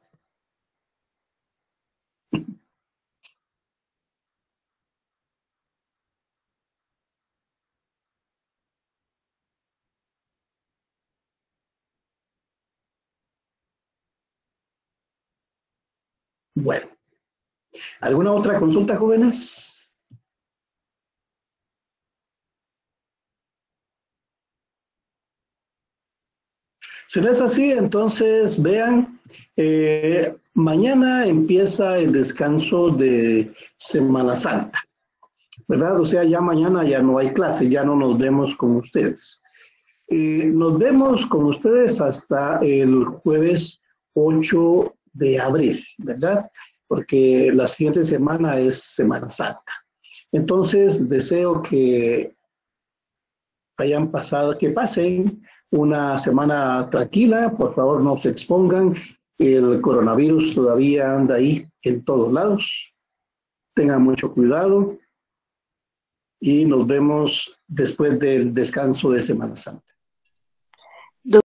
[SPEAKER 4] Bueno, ¿alguna otra consulta, jóvenes? Si no es así, entonces vean, mañana empieza el descanso de Semana Santa, ¿verdad? O sea, ya mañana ya no hay clase, ya no nos vemos con ustedes. Nos vemos con ustedes hasta el jueves 8 de abril, ¿verdad? Porque la siguiente semana es Semana Santa. Entonces, deseo que hayan pasado, que pasen una semana tranquila, por favor no se expongan, el coronavirus todavía anda ahí en todos lados, tengan mucho cuidado y nos vemos después del descanso de Semana Santa.